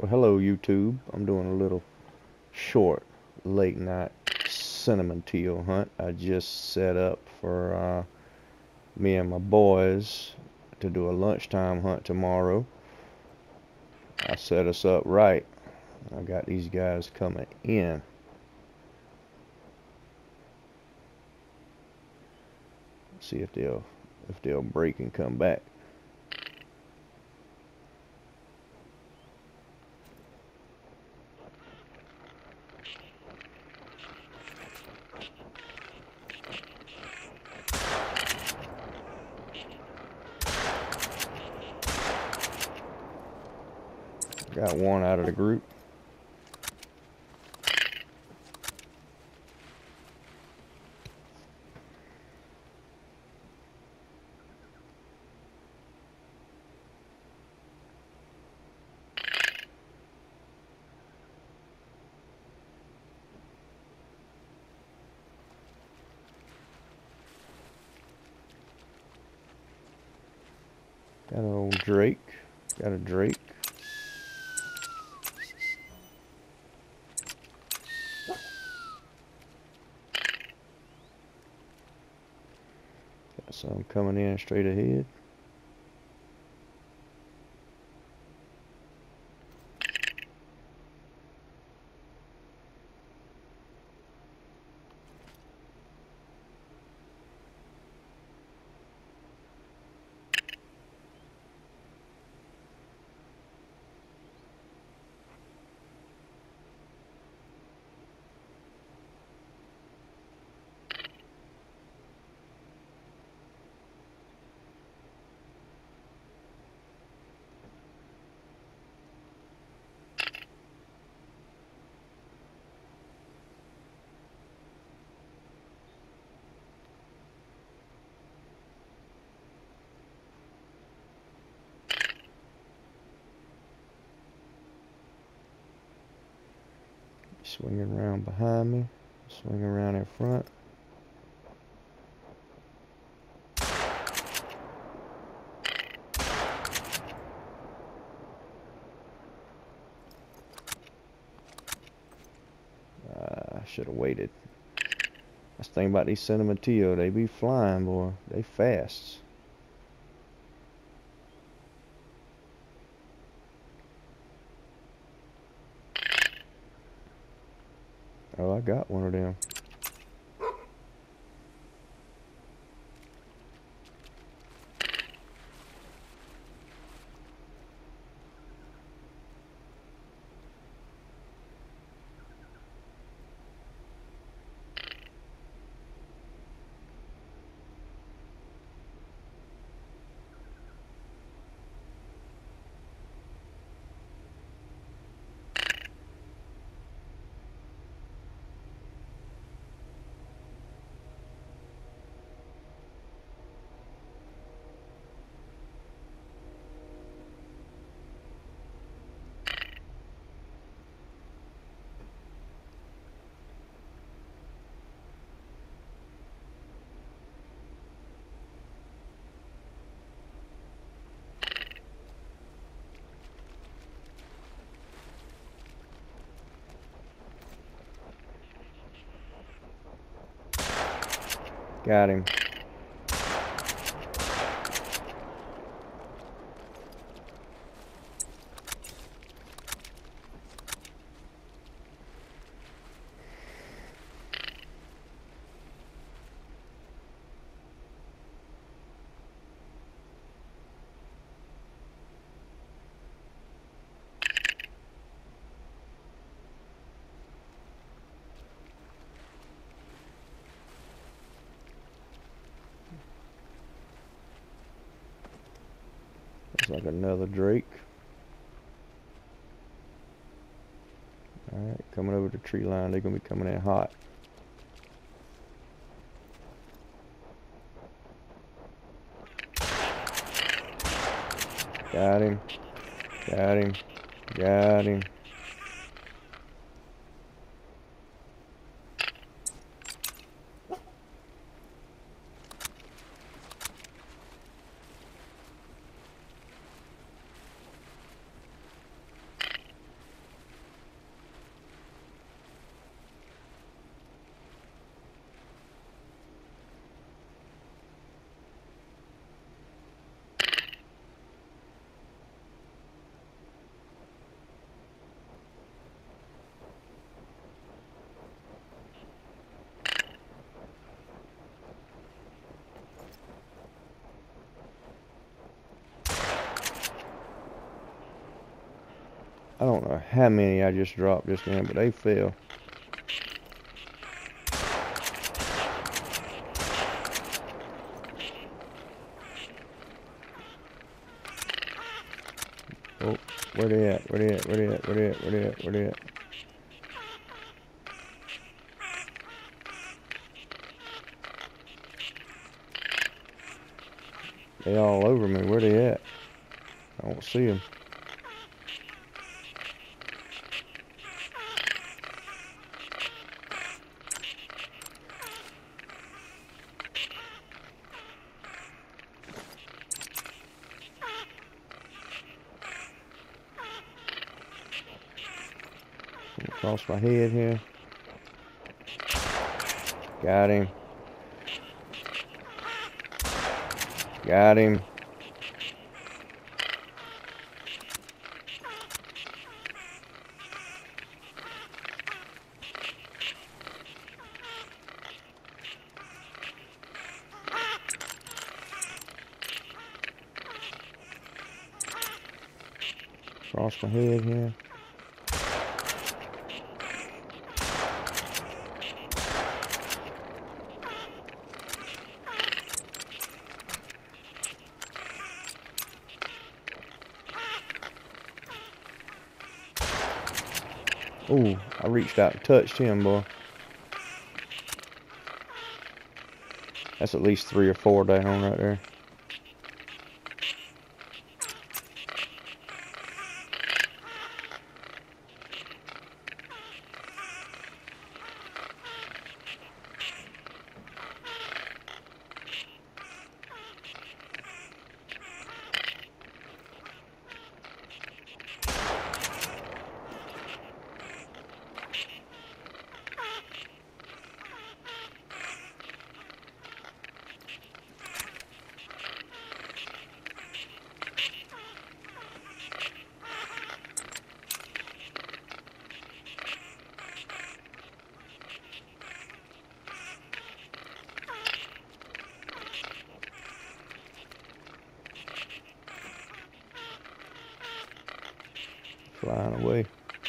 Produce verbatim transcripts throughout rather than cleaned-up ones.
Well, hello YouTube. I'm doing a little short late night cinnamon teal hunt. I just set up for uh, me and my boys to do a lunchtime hunt tomorrow. I set us up right. I got these guys coming in. See if they'll if they'll break and come back. Got one out of the group. Got an old Drake. Got a Drake. Got some coming in straight ahead. Swinging around behind me, swing around in front. Uh, I should have waited. That's the thing about these cinnamon teal, they be flying, boy. They fast. Oh, I got one of them. Got him. Looks like another Drake. Alright, coming over the tree line. They're going to be coming in hot. Got him. Got him. Got him. I don't know how many I just dropped just now, but they fell. Oh, where they at? Where they at? Where they at? Where they at? Where they at? Where they at? They all over me. Where they at? I don't see them. Across my head here. Got him. Got him. Across my head here. Ooh, I reached out and touched him, boy. That's at least three or four down right there. Flying away.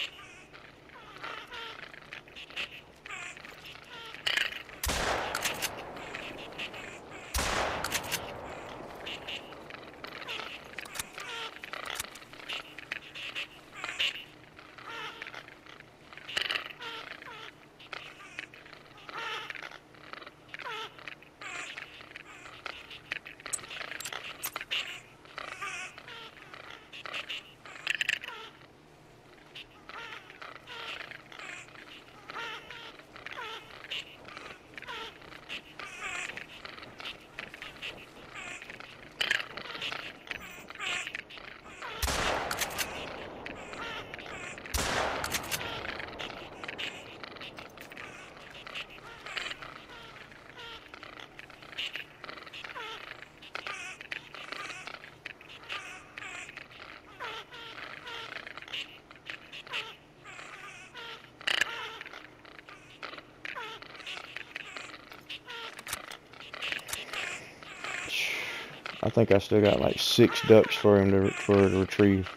I think I still got like six ducks for him to for to retrieve.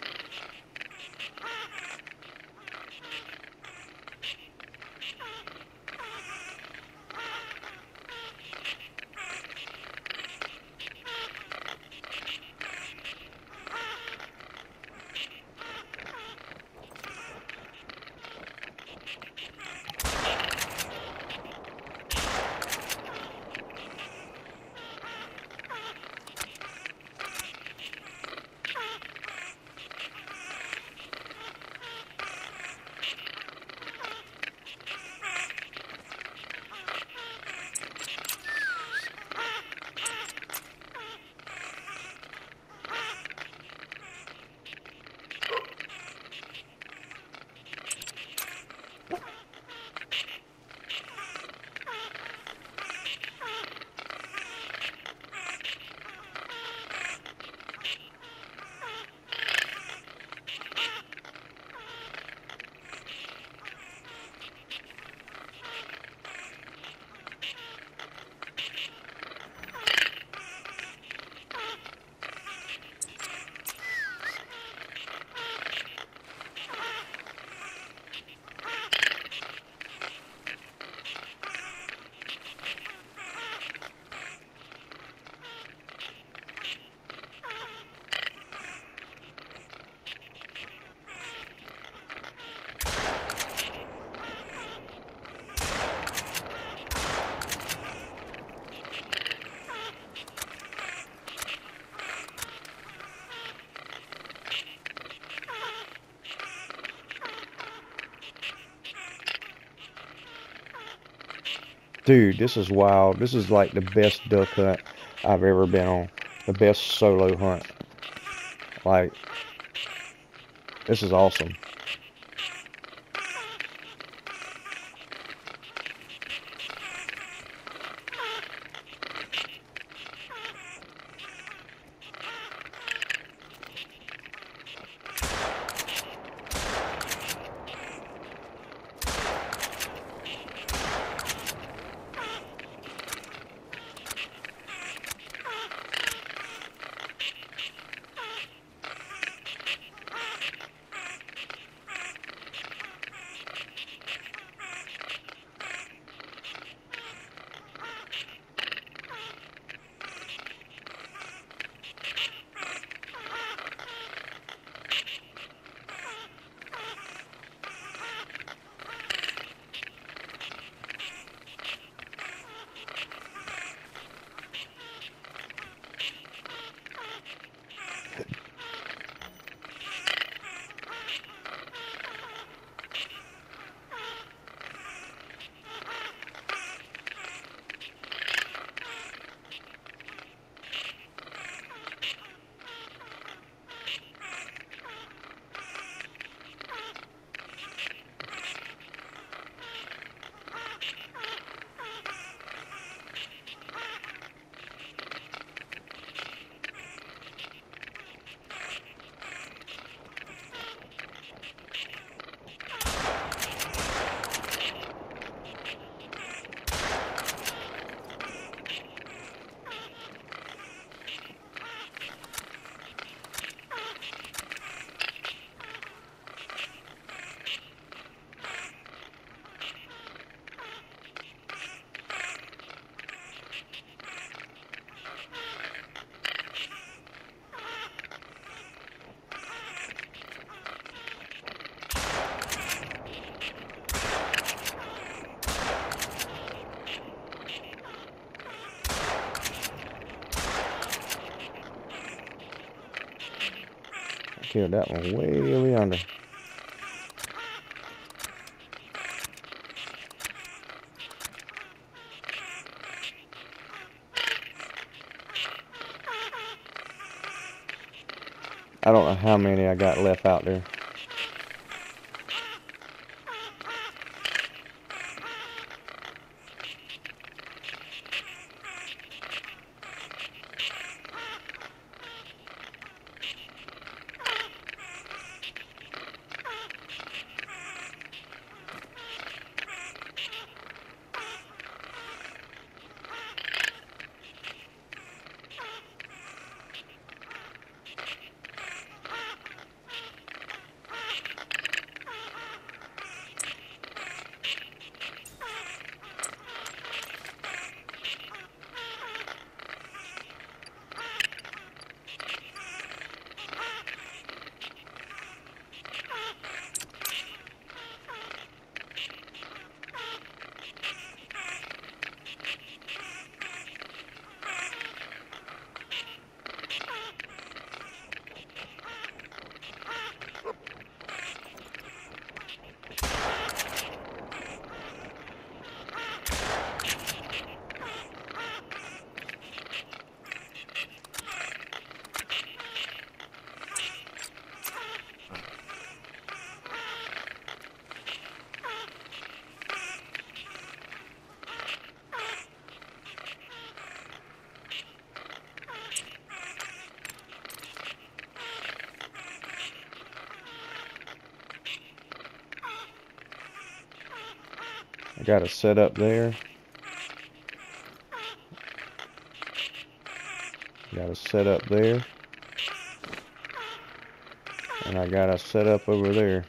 Dude, this is wild. This is like the best duck hunt I've ever been on. The best solo hunt. Like, this is awesome. Killed that one way over yonder. I don't know how many I got left out there. I got a set up there. Got a set up there. And I got a set up over there.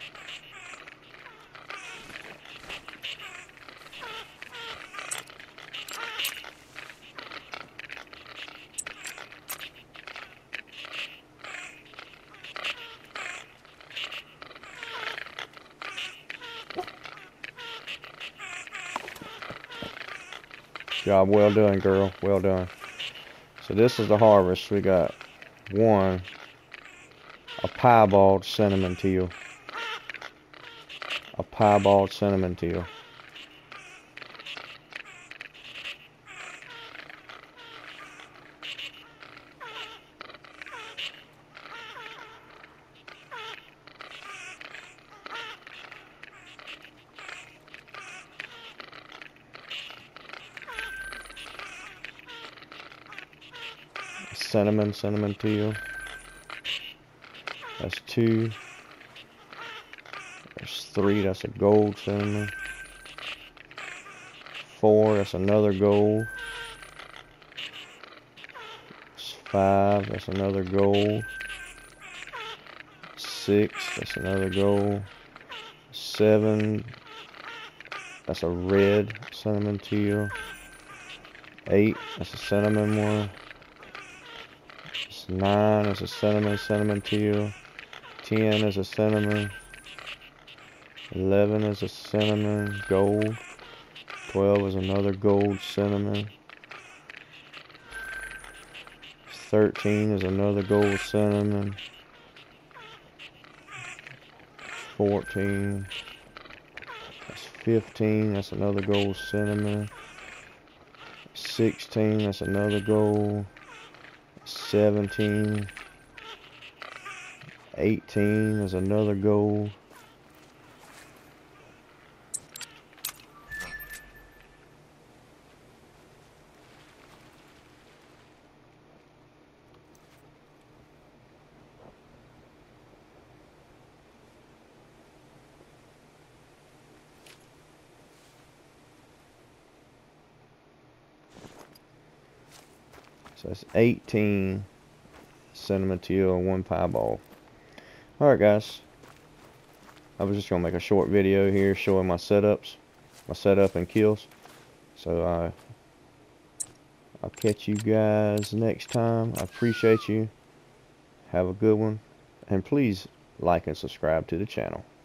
Job well done, girl. Well done. So this is the harvest. We got one, a piebald cinnamon teal. A piebald cinnamon teal. cinnamon, cinnamon teal. That's two. There's three, that's a gold cinnamon. Four, that's another gold. That's five, that's another gold. Six, that's another gold. Seven, that's a red cinnamon teal. Eight, that's a cinnamon one. It's nine, that's a cinnamon, cinnamon teal. Ten is a cinnamon. Eleven is a cinnamon gold. Twelve is another gold cinnamon. Thirteen is another gold cinnamon. Fourteen. That's fifteen. That's another gold cinnamon. Sixteen. That's another gold. Seventeen. Eighteen is another gold. So that's eighteen cinnamon teal and one piebald. Alright guys, I was just going to make a short video here showing my setups, my setup and kills. So uh, I'll catch you guys next time. I appreciate you. Have a good one. And please like and subscribe to the channel.